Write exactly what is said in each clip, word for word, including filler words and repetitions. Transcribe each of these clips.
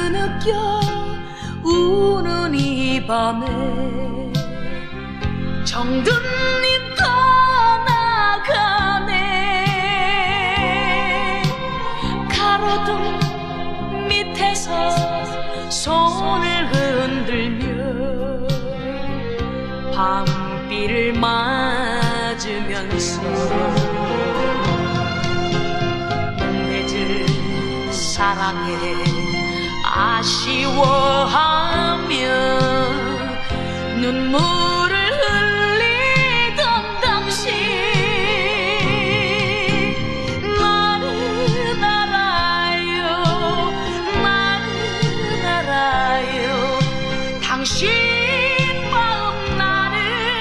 흐느껴 우는 이 밤에 정든님 떠나가네. 가로등 밑에서 손을 흔들며 밤비를 맞으면서 맺을 사랑에 아쉬워하며 눈물을 흘리던 당신, 나는 알아요, 나는 알아요, 당신 마음 나는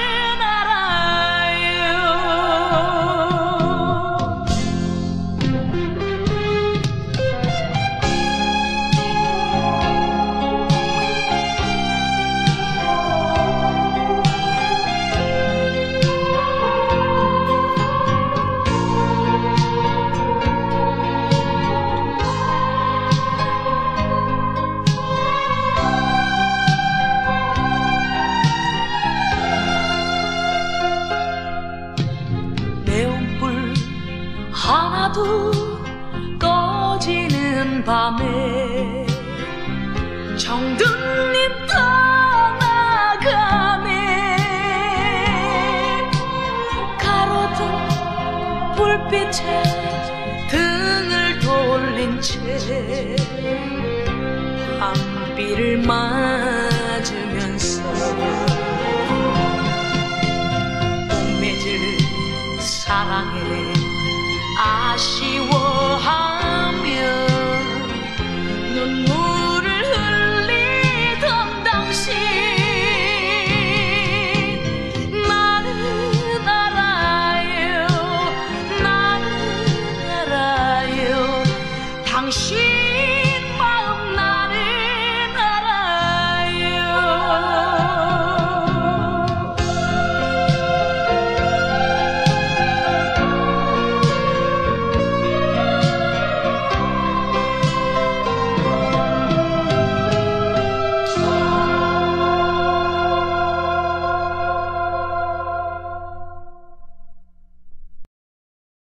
하나도 꺼지는 밤에 정든님 떠나가네. 가로등 불빛에 등을 돌린 채 밤비를 맞으면서 맺을 사랑에 아쉬워